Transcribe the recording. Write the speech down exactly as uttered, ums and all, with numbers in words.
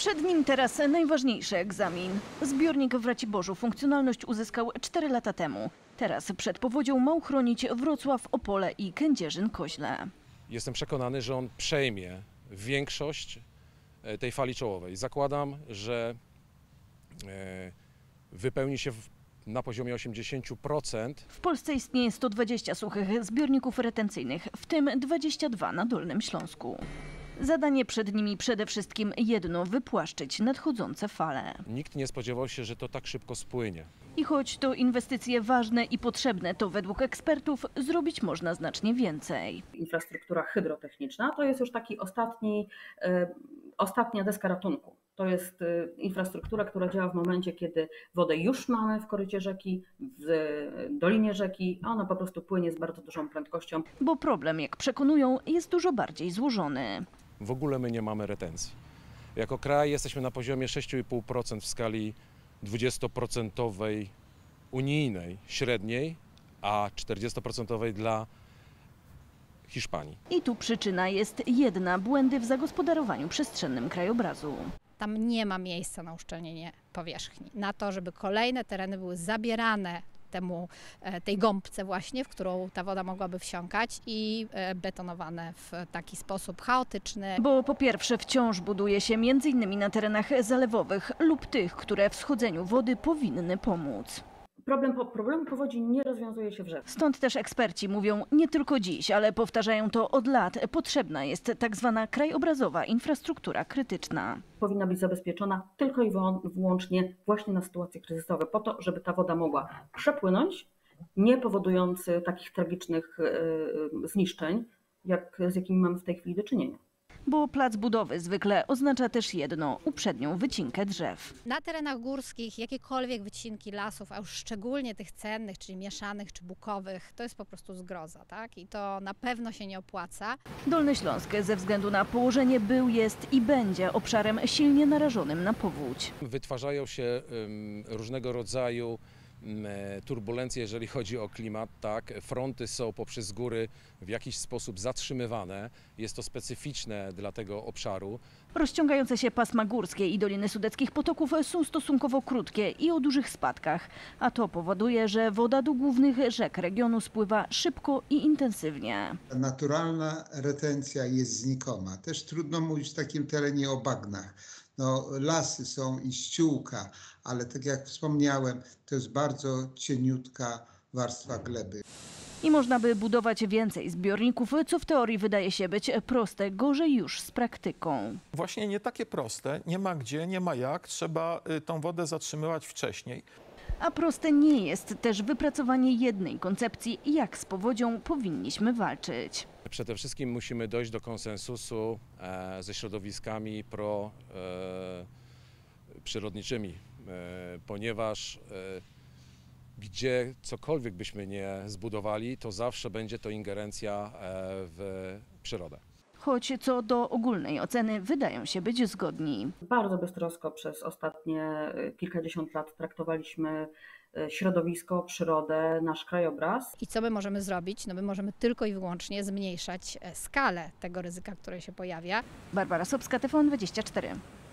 Przed nim teraz najważniejszy egzamin. Zbiornik w Raciborzu funkcjonalność uzyskał cztery lata temu. Teraz przed powodzią ma uchronić Wrocław, Opole i Kędzierzyn-Koźle. Jestem przekonany, że on przejmie większość tej fali czołowej. Zakładam, że wypełni się na poziomie osiemdziesięciu procent. W Polsce istnieje sto dwadzieścia suchych zbiorników retencyjnych, w tym dwadzieścia dwa na Dolnym Śląsku. Zadanie przed nimi przede wszystkim jedno – wypłaszczyć nadchodzące fale. Nikt nie spodziewał się, że to tak szybko spłynie. I choć to inwestycje ważne i potrzebne, to według ekspertów zrobić można znacznie więcej. Infrastruktura hydrotechniczna to jest już taki ostatni, e, ostatnia deska ratunku. To jest e, infrastruktura, która działa w momencie, kiedy wodę już mamy w korycie rzeki, w dolinie rzeki, a ona po prostu płynie z bardzo dużą prędkością. Bo problem, jak przekonują, jest dużo bardziej złożony. W ogóle my nie mamy retencji. Jako kraj jesteśmy na poziomie sześć i pół procent w skali dwudziestoprocentowej unijnej średniej, a czterdziestoprocentowej dla Hiszpanii. I tu przyczyna jest jedna – błędy w zagospodarowaniu przestrzennym krajobrazu. Tam nie ma miejsca na uszczelnienie powierzchni, na to, żeby kolejne tereny były zabierane temu, tej gąbce właśnie, w którą ta woda mogłaby wsiąkać i betonowane w taki sposób chaotyczny. Bo po pierwsze wciąż buduje się między innymi na terenach zalewowych lub tych, które w schodzeniu wody powinny pomóc. Problem, problem powodzi nie rozwiązuje się w rzece. Stąd też eksperci mówią nie tylko dziś, ale powtarzają to od lat. Potrzebna jest tak zwana krajobrazowa infrastruktura krytyczna. Powinna być zabezpieczona tylko i wyłącznie właśnie na sytuacje kryzysowe, po to, żeby ta woda mogła przepłynąć, nie powodując takich tragicznych zniszczeń, jak, z jakimi mamy w tej chwili do czynienia. Bo plac budowy zwykle oznacza też jedno – uprzednią wycinkę drzew. Na terenach górskich jakiekolwiek wycinki lasów, a już szczególnie tych cennych, czyli mieszanych czy bukowych, to jest po prostu zgroza, tak? I to na pewno się nie opłaca. Dolny Śląsk ze względu na położenie był, jest i będzie obszarem silnie narażonym na powódź. Wytwarzają się um, różnego rodzaju turbulencje, jeżeli chodzi o klimat, tak, fronty są poprzez góry w jakiś sposób zatrzymywane, jest to specyficzne dla tego obszaru. Rozciągające się pasma górskie i doliny sudeckich potoków są stosunkowo krótkie i o dużych spadkach, a to powoduje, że woda do głównych rzek regionu spływa szybko i intensywnie. Naturalna retencja jest znikoma. Też trudno mówić w takim terenie o bagnach. No, lasy są i ściółka, ale tak jak wspomniałem, to jest bardzo cieniutka warstwa gleby. I można by budować więcej zbiorników, co w teorii wydaje się być proste, gorzej już z praktyką. Właśnie nie takie proste, nie ma gdzie, nie ma jak, trzeba tą wodę zatrzymywać wcześniej. A proste nie jest też wypracowanie jednej koncepcji, jak z powodzią powinniśmy walczyć. Przede wszystkim musimy dojść do konsensusu e, ze środowiskami pro, e, przyrodniczymi, e, ponieważ e, gdzie cokolwiek byśmy nie zbudowali, to zawsze będzie to ingerencja e, w przyrodę. Choć co do ogólnej oceny wydają się być zgodni. Bardzo beztrosko przez ostatnie kilkadziesiąt lat traktowaliśmy środowisko, przyrodę, nasz krajobraz. I co my możemy zrobić? No my możemy tylko i wyłącznie zmniejszać skalę tego ryzyka, które się pojawia. Barbara Sobska, T V N dwadzieścia cztery.